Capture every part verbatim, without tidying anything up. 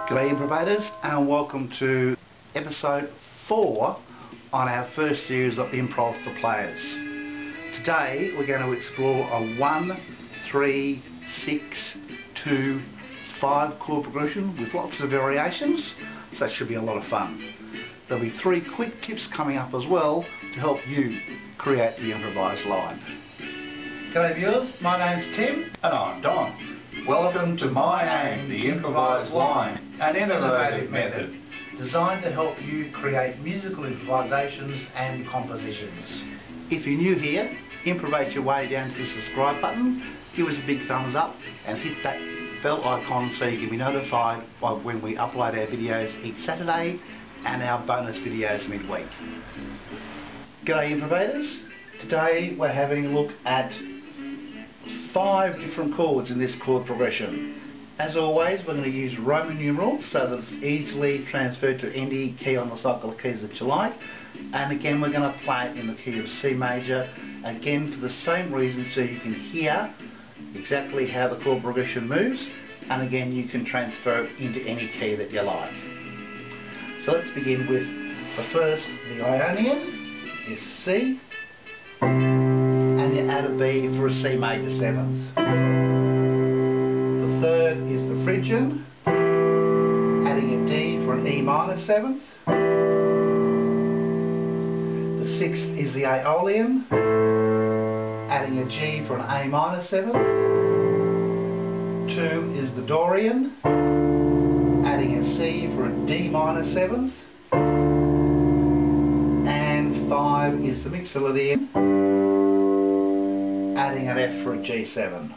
G'day Improvised, and welcome to episode four on our first series of Improv for Players. Today we're going to explore a one, three, six, two, five chord progression with lots of variations, so that should be a lot of fun. There'll be three quick tips coming up as well to help you create the improvised line. G'day viewers, my name's Tim and I'm Don. Welcome to miAim, the improvised line, an innovative method designed to help you create musical improvisations and compositions. If you're new here, improvise your way down to the subscribe button, give us a big thumbs up and hit that bell icon so you can be notified by when we upload our videos each Saturday and our bonus videos midweek. G'day Improvisers, today we're having a look at five different chords in this chord progression. As always, we're going to use Roman numerals so that it's easily transferred to any key on the cycle of keys that you like. And again, we're going to play it in the key of C major, again for the same reason, so you can hear exactly how the chord progression moves, and again you can transfer it into any key that you like. So let's begin with the first, the Ionian is C, and you add a B for a C major seventh. The third is the Phrygian, adding a D for an E minor seventh. The sixth is the Aeolian, adding a G for an A minor seventh. Two is the Dorian, adding a C for a D minor seventh. And five is the Mixolydian, adding an F for a G seven.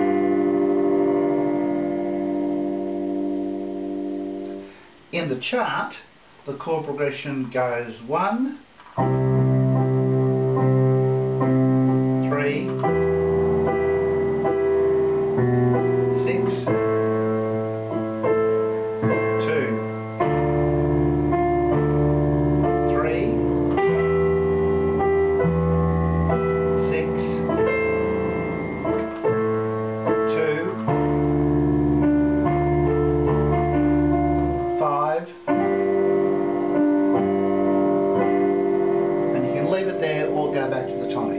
In the chart, the chord progression goes one, three, six, two, three, six, two, five, and you can leave it there or go back to the tonic.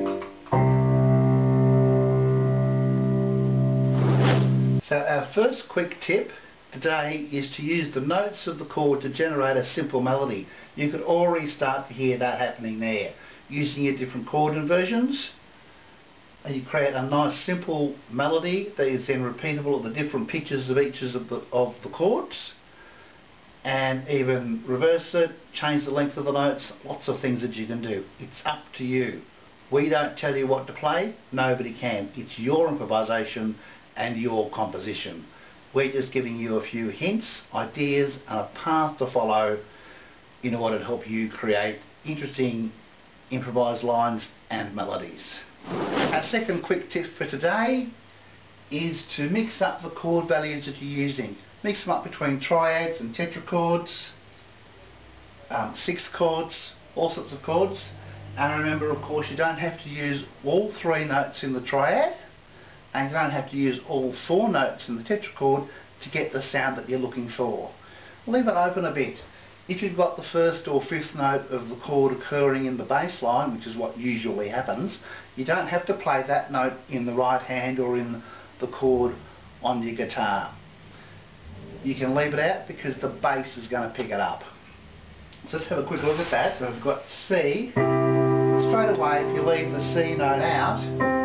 So our first quick tip today is to use the notes of the chord to generate a simple melody. You could already start to hear that happening there. Using your different chord inversions, and you create a nice simple melody that is then repeatable at the different pitches of each of the, of the chords, and even reverse it, change the length of the notes, lots of things that you can do. It's up to you. We don't tell you what to play, nobody can. It's your improvisation and your composition. We're just giving you a few hints, ideas and a path to follow in order to help you create interesting improvised lines and melodies. Our second quick tip for today is to mix up the chord values that you're using. Mix them up between triads and TetraChords, um, sixth chords, all sorts of chords. And remember, of course, you don't have to use all three notes in the triad, and you don't have to use all four notes in the tetrachord to get the sound that you're looking for. Leave it open a bit. If you've got the first or fifth note of the chord occurring in the bass line, which is what usually happens, you don't have to play that note in the right hand or in the chord on your guitar. You can leave it out because the bass is going to pick it up. So let's have a quick look at that. So we've got C. Straight away, if you leave the C note out,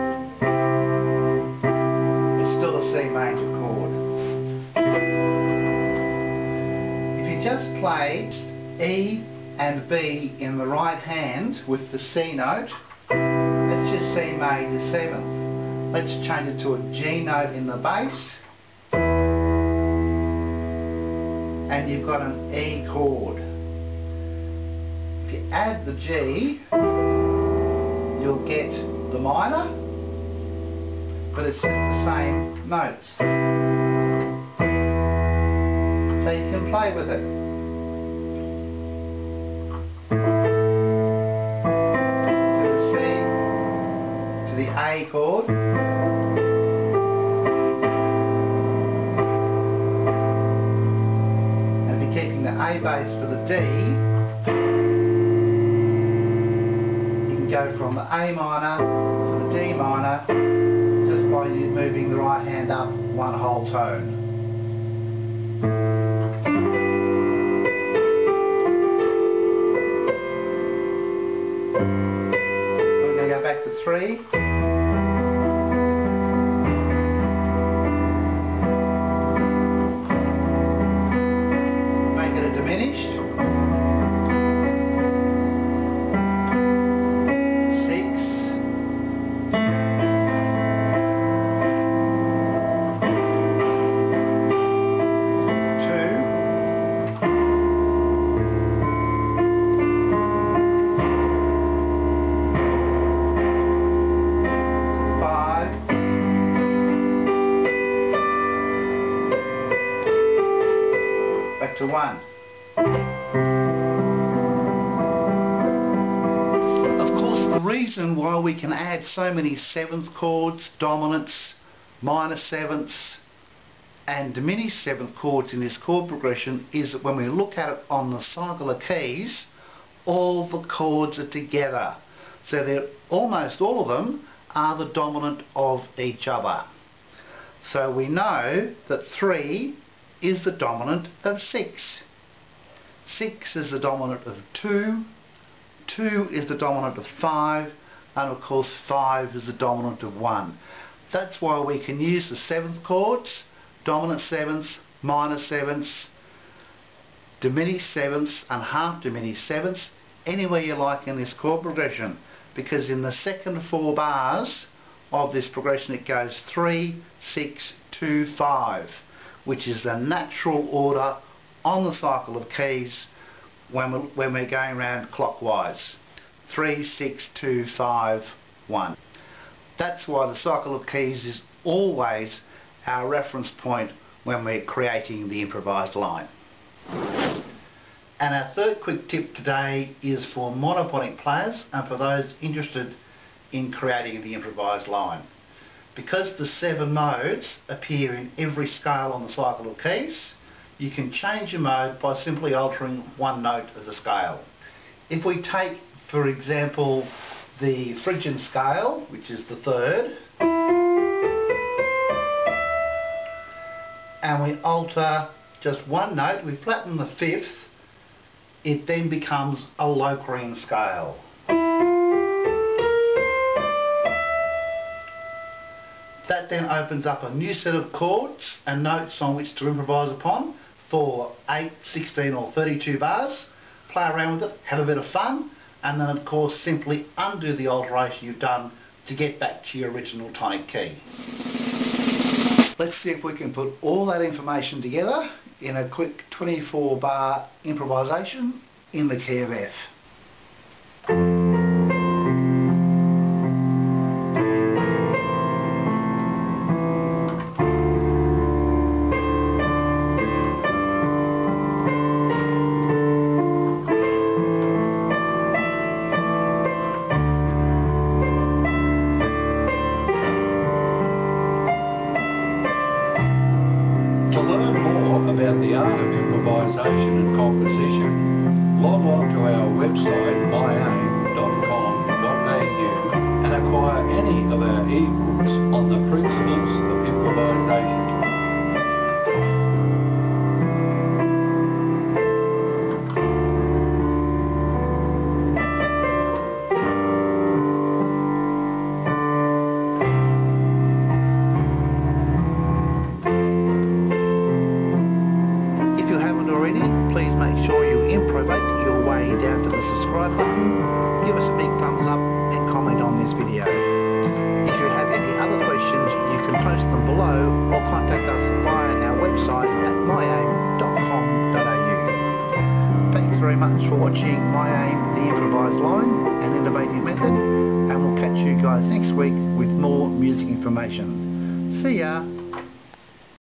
it's still a C major chord. If you just play E and B in the right hand with the C note, let's just C major seventh. Let's change it to a G note in the bass, and you've got an E chord. If you add the G, you'll get the minor, but it's just the same notes. So you can play with it. To the C, to the A chord, A bass for the D, you can go from the A minor to the D minor just by you moving the right hand up one whole tone. We're going to go back to three. Make it a diminished. Back to one. Of course, the reason why we can add so many seventh chords, dominants, minor sevenths and diminished seventh chords in this chord progression is that when we look at it on the cycle of keys, all the chords are together. So they're almost all of them are the dominant of each other. So we know that three is the dominant of six. Six is the dominant of two. Two is the dominant of five. And of course five is the dominant of one. That's why we can use the seventh chords, dominant sevenths, minor sevenths, diminished sevenths and half diminished sevenths anywhere you like in this chord progression, because in the second four bars of this progression it goes three, six, two, five, which is the natural order on the cycle of keys when we're, when we're going around clockwise. three, six, two, five, one. That's why the cycle of keys is always our reference point when we're creating the improvised line. And our third quick tip today is for monophonic players and for those interested in creating the improvised line. Because the seven modes appear in every scale on the cycle of keys, you can change your mode by simply altering one note of the scale. If we take, for example, the Phrygian scale, which is the third, and we alter just one note, we flatten the fifth, it then becomes a Locrian scale. That then opens up a new set of chords and notes on which to improvise upon for eight, sixteen or thirty-two bars. Play around with it, have a bit of fun, and then of course simply undo the alteration you've done to get back to your original tonic key. Let's see if we can put all that information together in a quick twenty-four bar improvisation in the key of F. To learn more about the art of improvisation and composition, log on to our website my aim dot com dot A U and acquire any of our ebooks on the principles of improvisation. Please make sure you improvise your way down to the subscribe button, give us a big thumbs up and comment on this video. If you have any other questions you can post them below or contact us via our website at my aim dot com dot A U. Thanks very much for watching miAim, the improvised line and innovative method, and we'll catch you guys next week with more music information. See ya!